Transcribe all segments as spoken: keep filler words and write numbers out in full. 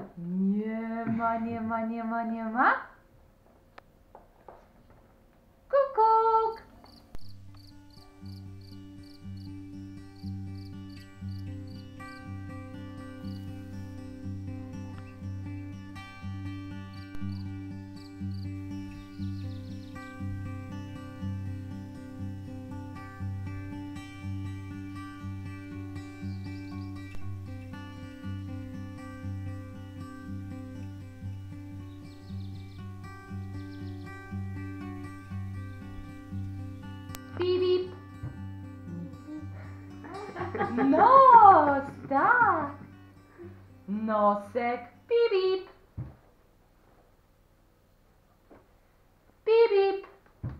Nie ma, nie ma, nie ma, nie ma. Kukuk. Bip, bip. Nos, tak. Nosek, bip, bip. Bip, bip.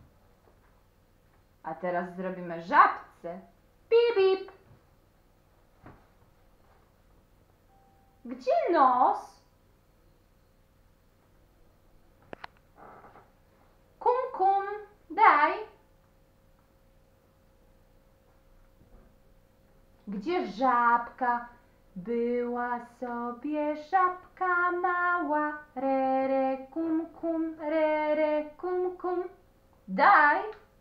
A teraz zrobimy żabce. Bip, bip. Gdzie nos? Kum, kum, daj. Gdzie żabka? Była sobie żabka mała. Re, re, kum, kum, re, re, kum, kum. Daj.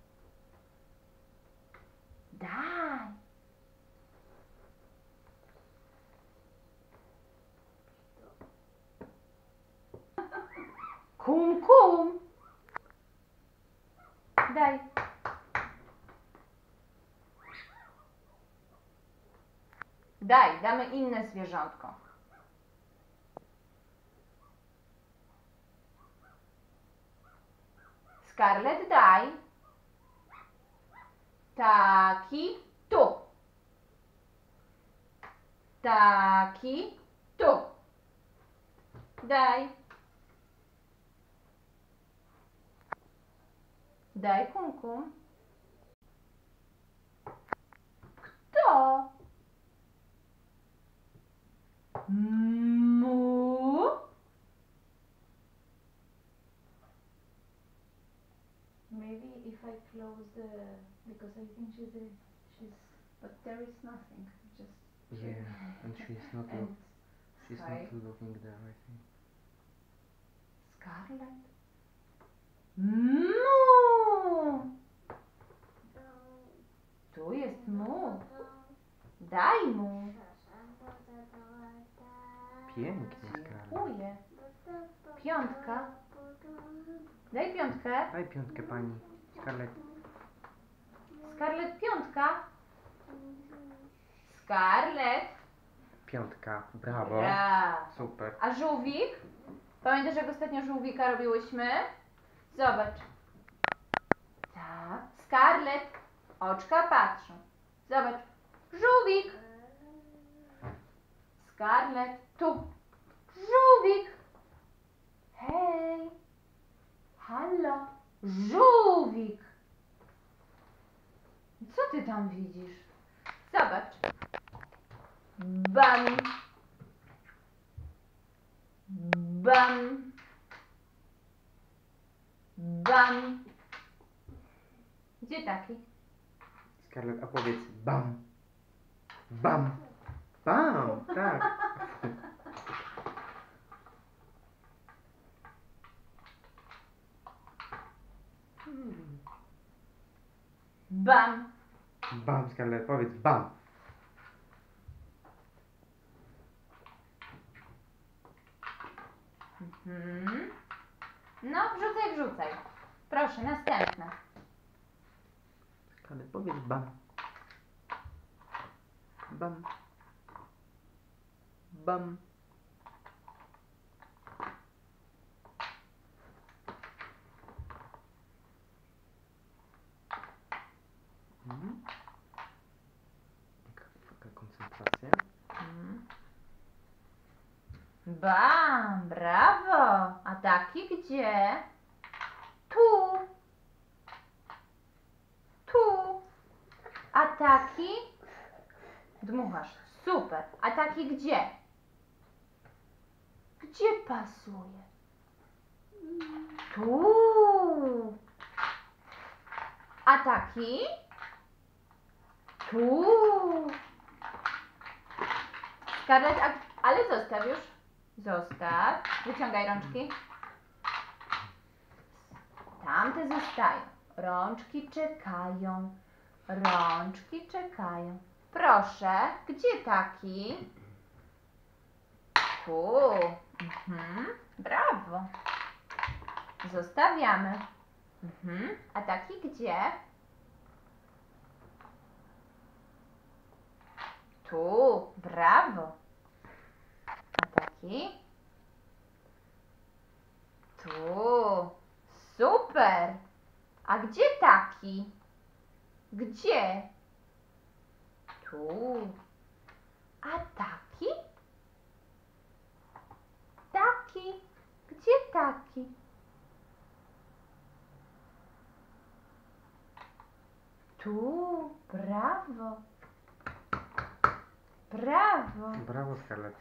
Daj. Kum, kum. Daj. Daj, damy inne zwierzątko. Scarlett, daj. Taki tu. Taki tu. Daj. Daj, kum, kum. Kto? Mu? Maybe if I close the, because I think she's a, she's, but there is nothing, just. Yeah, and she's not And look, she's sky. not looking there, I think. Scarlett? Mu! Tu jest mu. Daj mu. Pięknie, Scarlett. Dziękuję. Piątka. Daj piątkę. Daj piątkę pani. Scarlett. Scarlett, piątka. Scarlett. Piątka. Brawo. Brawo. Super. A żółwik? Pamiętasz, jak ostatnio żółwika robiłyśmy? Zobacz. Tak. Scarlett. Oczka patrzą. Zobacz. Żółwik. Scarlett. Tu. Żółwik. Hej. Hallo. Żółwik. Co ty tam widzisz? Zobacz. Bam. Bam. Bam. Gdzie taki? Scarlett, a powiedz bam. Bam. Bam, tak. Hmm. Bam. Bam, Scarlett, powiedz bam. Mhm. No, wrzucaj, wrzucaj. Proszę, następne. Scarlett, powiedz bam. Bam. Bam. Mhm. Jaka, jaka koncentracja? Mhm. Bam, brawo. A taki gdzie? Tu. Tu. A taki? Dmuchasz. Super. A taki gdzie? Gdzie pasuje? Tu. A taki? Tu. Scarlett, a, ale zostaw już. Zostaw. Wyciągaj rączki. Tamte zostają. Rączki czekają. Rączki czekają. Proszę, gdzie taki? Tu. Mhm. Brawo. Zostawiamy. Mhm. A taki gdzie? Tu. Brawo. A taki? Tu. Super. A gdzie taki? Gdzie? Tu. A taki? Taki. Gdzie taki? Tu. Brawo. Brawo. Brawo, Scarlett.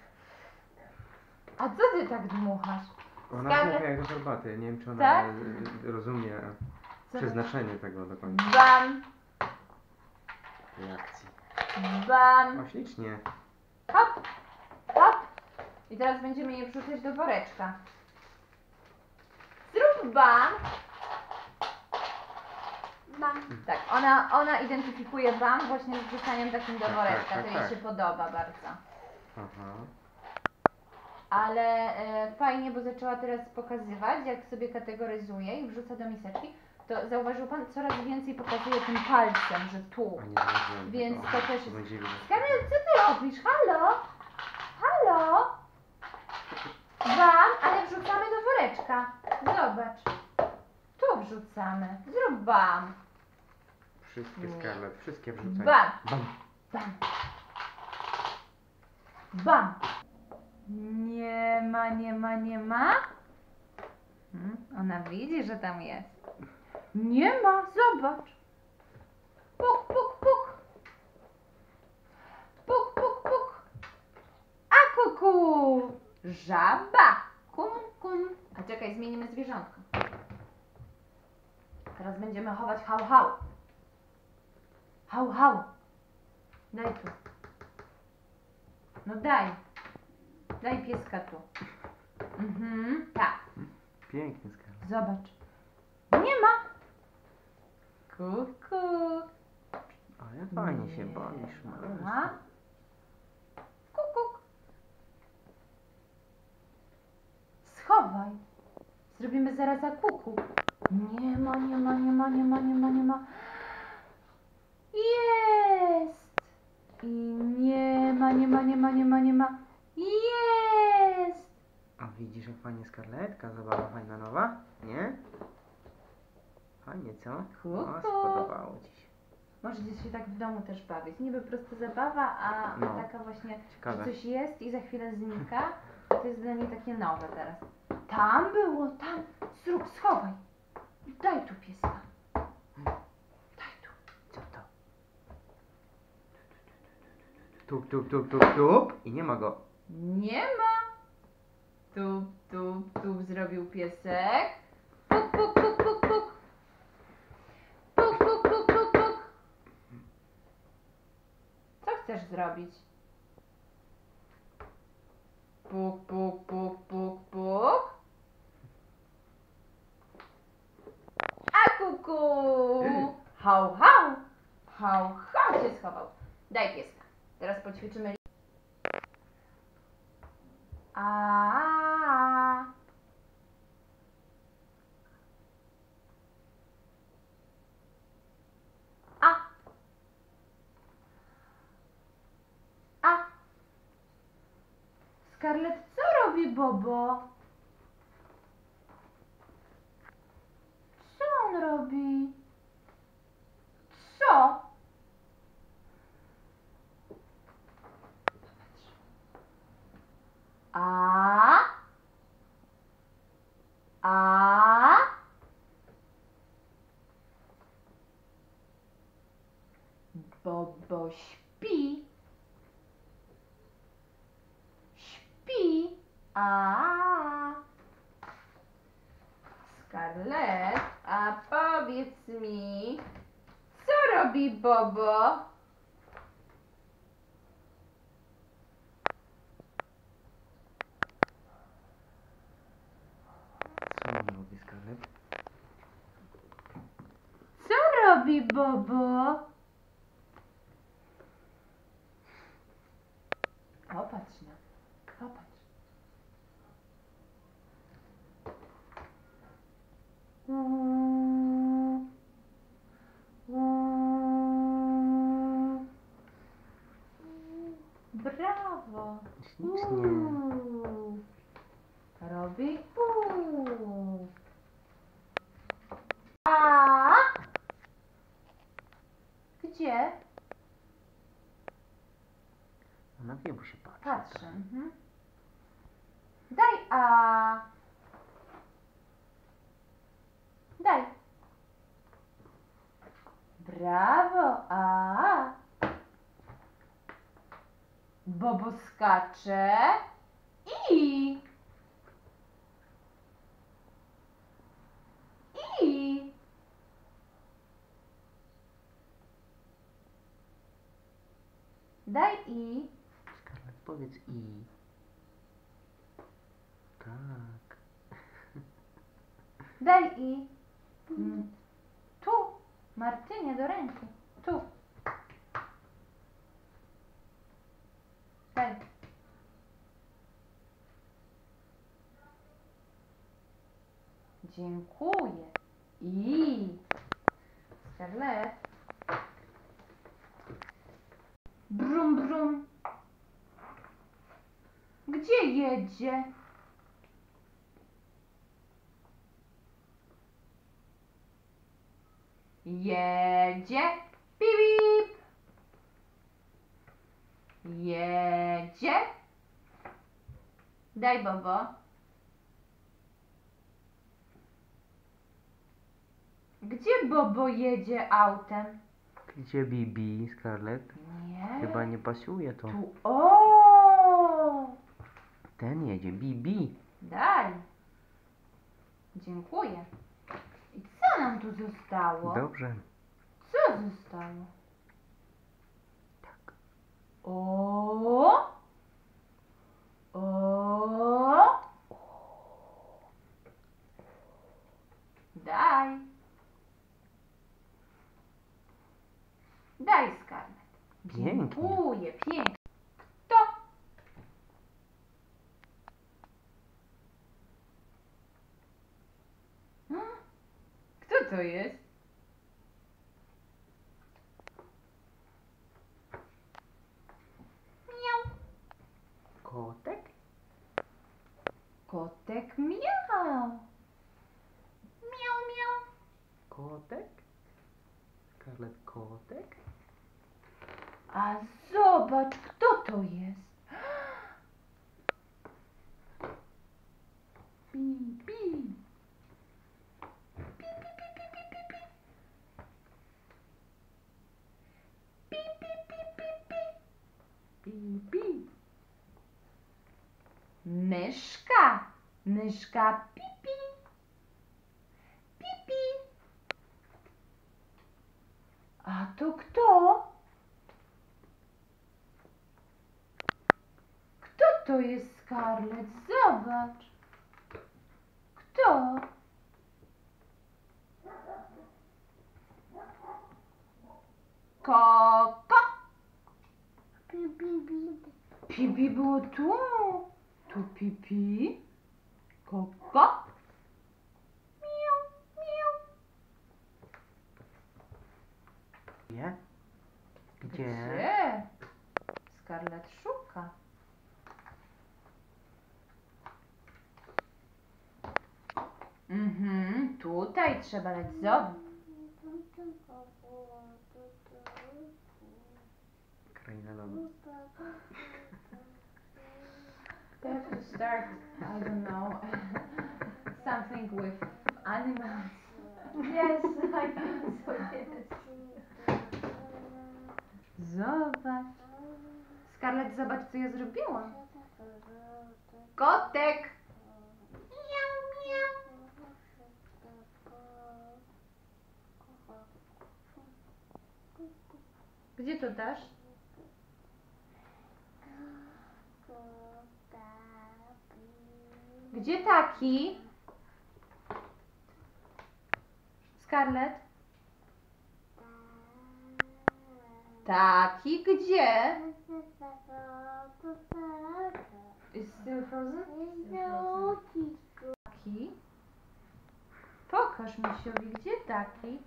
A co ty tak dmuchasz? Ona Scarlett- dmucha jak do herbaty. Nie wiem, czy ona Tak? y, rozumie Co? przeznaczenie tego do końca Bam. reakcji. Bam. O, ślicznie. Hop. Hop. I teraz będziemy je wrzucać do woreczka. Zrób bam. Bam. Tak, ona, ona identyfikuje bam właśnie z wrzucaniem takim do Tak, woreczka. tak, To tak, jej tak. się podoba bardzo. Aha. Ale e, fajnie, bo zaczęła teraz pokazywać, jak sobie kategoryzuje i wrzuca do miseczki. To zauważył pan, coraz więcej pokazuje tym palcem, że tu. A nie zauważyłem Więc tego. to też jest- Będzie widać. Scarlett, co ty robisz? Halo? Halo? Bam, ale wrzucamy do woreczka. Zobacz. Tu wrzucamy. Zrób bam. Wszystkie, Nie. Scarlett, wszystkie wrzucaj. Bam. Bam. Bam. Bam. Nie ma, nie ma, nie ma. Hmm, ona widzi, że tam jest. Nie ma, zobacz. Puk, puk, puk. Puk, puk, puk. A kuku. Żaba. Kum, kum. A czekaj, zmienimy zwierzątko. Teraz będziemy chować hał, hał. Hał, hał. Daj tu. No daj. Daj pieska tu. Mhm, tak. Pięknie, Scarlett. Zobacz. Nie ma. Kuku. Ale fajnie się Nie bawisz, ma. Kukuk. Schowaj. Zrobimy zaraz za kuku. Nie ma, nie ma, nie ma, nie ma, nie ma, nie ma. Jest. I nie ma, nie ma, nie ma, nie ma, nie ma. Jest. A widzisz, jak fajnie Scarlettka, zabawa fajna nowa? Nie? Fajnie, co? O, Kuku. spodobało ci się. Możecie się tak w domu też bawić. Niby prosta zabawa, a No. taka właśnie, Ciekawe. że coś jest i za chwilę znika. To jest dla niej takie nowe teraz. Tam było, tam. Zrób, schowaj. Daj tu pieska. Daj tu. Co to? Tup, tup, tup, tup, tup. I nie ma go. Nie ma. Tup, tup, tup zrobił piesek. Puk, puk, puk, puk, puk. Puk, puk, puk, puk, puk. Co chcesz zrobić? Puk, puk, puk, puk, puk. A kuku! Hał, hał! Hał, hał się schował. Daj pieska. Teraz poćwiczymy. A. A. A. Scarlett, co robi Bobo? Co on robi? Co? A. A. Bobo śpi. Śpi. A. Scarlett, a powiedz mi, co robi Bobo? robi Bobo? Popatrz na, popatrz. Uuu, uuu. Brawo. Ślicznie. Uuu. Robi uuu. A? Gdzie? Ona wie, bo się patrzy. Patrzę. Mhm. Daj A. Daj. Brawo, A. Bobo skacze. I. I. Daj I. Skarlet, powiedz i. Tak. Daj I. Mm. Tu. Martynie, do ręki. Tu. Daj. Dziękuję. I. Skarlet. Brum, brum. Gdzie jedzie? Jedzie. Pip, pip. Jedzie. Daj Bobo. Gdzie Bobo jedzie autem? Gdzie Bibi, Skarlet? Nie. Chyba nie pasuje to. Tu. O! Ten jedzie, Bibi. Daj. Dziękuję. I co nam tu zostało? Dobrze. Co zostało? Tak. O! O! Daj. Daj, Skarlet. Pięknie. Dziękuję, pięknie. Kto? Hmm? Kto to jest? Miau. Kotek? Kotek miał. Miau, miau. Kotek? Skarlet, kotek? A zobacz, kto to jest. Bibi. Bibi. Myszka. Myszka pipi. Pipi. A to kto? Kto to jest, Skarlet? Zobacz. Kto? Koko. Pipi było tu. Tu pipi. Koko. Miau, miau. Gdzie? Gdzie? Gdzie? Skarlet szuka. Mhm, tutaj trzeba dać zobacz. Kraina lodu. You have to start, I don't know, something with animals. Yes, I think so, yes. Zobacz. Skarlet, zobacz, co ja zrobiłam. Kotek. Miau, miau. Gdzie to dasz? Gdzie taki? Skarlet? Taki gdzie? Is still frozen? Taki. Pokaż misiowi, gdzie taki?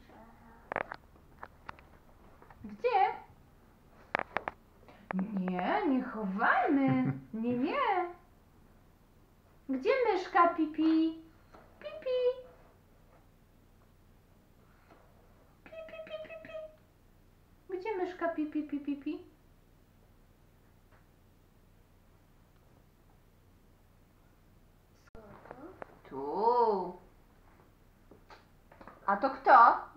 Gdzie? Nie, nie chowajmy. Nie, nie. Gdzie myszka Pipi? Pipi. Pipi, pipi, pipi. Gdzie myszka Pipi, pipi, pipi? Tu. A to kto?